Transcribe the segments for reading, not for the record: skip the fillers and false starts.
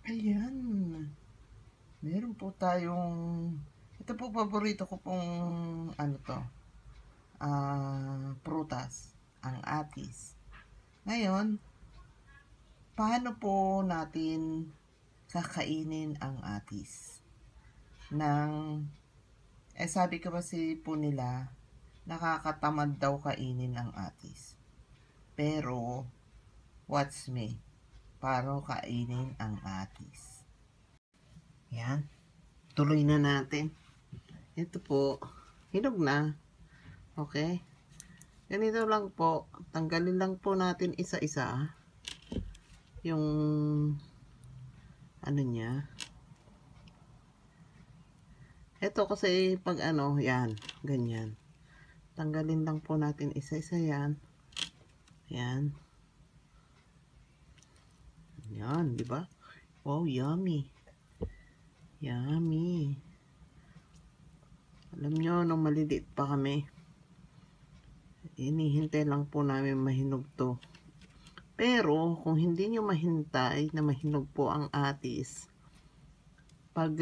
Ayan. Meron po tayong, ito po paborito ko pong, ano to, prutas, ang atis. Ngayon, paano po natin kakainin ang atis? Sabi ko kasi po nila, nakakatamad daw kainin ang atis. Pero, what's me? Paano kainin ang atis? Yan. Tuloy na natin. Ito po, hinog na. Okay? Ganito lang po. Tanggalin lang po natin isa-isa. Yung ano niya. Ito kasi pag yan. Ganyan. Tanggalin lang po natin isa-isa yan. Yan. Yan, di ba? Wow, yummy. Yummy. Alam nyo, nung maliliit pa kami, hinihintay lang po namin mahinog to. Pero, kung hindi nyo mahintay na mahinog po ang atis, pag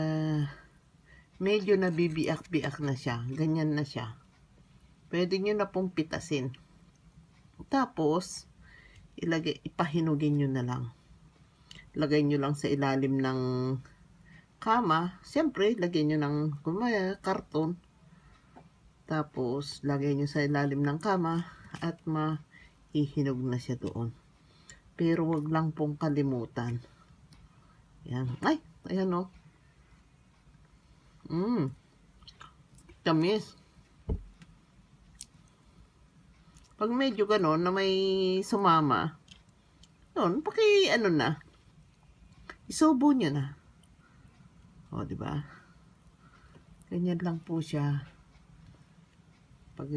medyo nabibiak-biak na siya, ganyan na siya, pwede nyo na pong pitasin. Tapos, ipahinugin nyo na lang. Lagay nyo lang sa ilalim ng kama. Siyempre, lagyan nyo ng karton. Tapos, lagay nyo sa ilalim ng kama at mahihinog na siya doon. Pero, wag lang pong kalimutan. Yan. Ay, ayan o. Tamis. Pag medyo ganon na may sumama, yun, isubo nyo na. O, diba? Ganyan lang po siya. Pag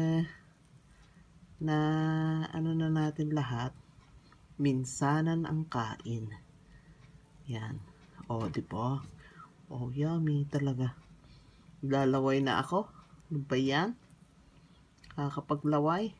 na natin lahat, minsanan ang kain. Yan. O, diba? O, yummy talaga. Lalaway na ako. Ano ba yan? Kakapaglaway.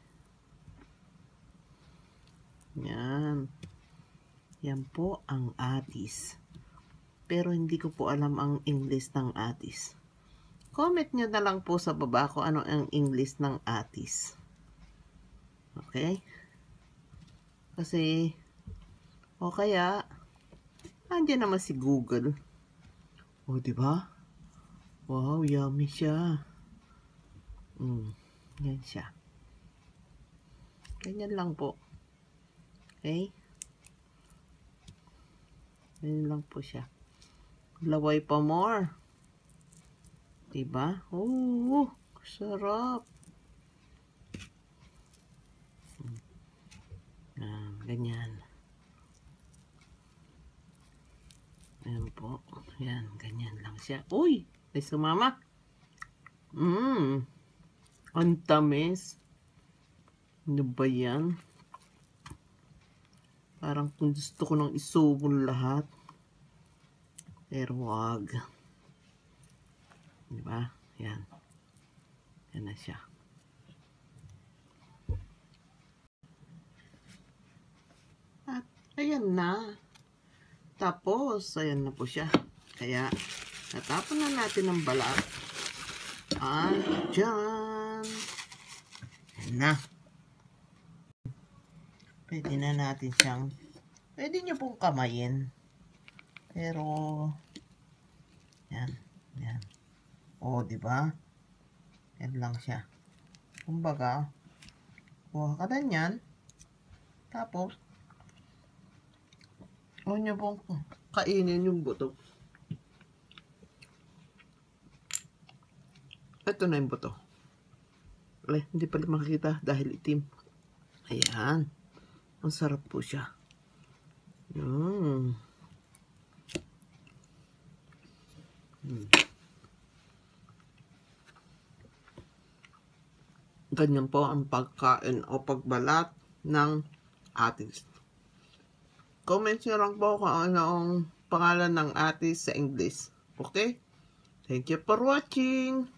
Yan. Yan po ang atis. Pero hindi ko po alam ang English ng atis. Comment nyo na lang po sa baba kung ano ang English ng atis. Okay? Kasi, o kaya, andyan naman si Google. O, diba? Wow, yummy siya. Yan siya. Ganyan lang po. Okay? Ganyan lang po siya. Laway pa more. Diba? Oh, sarap. Ganyan. Ayan po. Yan, ganyan lang siya. Uy! May sumama. Ang tamis. Ano ba yan? Parang kung gusto ko nang isubon lahat. Pero wag. Diba? Yan. Yan na siya. At ayan na. Tapos, ayan na po siya. Kaya, natapon na natin ang balat. At dyan. Ayan na. Pwede na natin siyang, pwede nyo pong kamayin. Pero, yan. Yan. O, diba? Yan lang siya. Kumbaga, kuha ka na yan. Tapos, huwag nyo pong kainin yung buto. Ito na yung buto. Hindi pala makikita dahil itim. Ayan. Ang sarap po siya. Ganyan po ang pagkain o pagbalat ng atis. Comment nyo lang po kung ano ang pangalan ng atis sa English. Okay? Thank you for watching.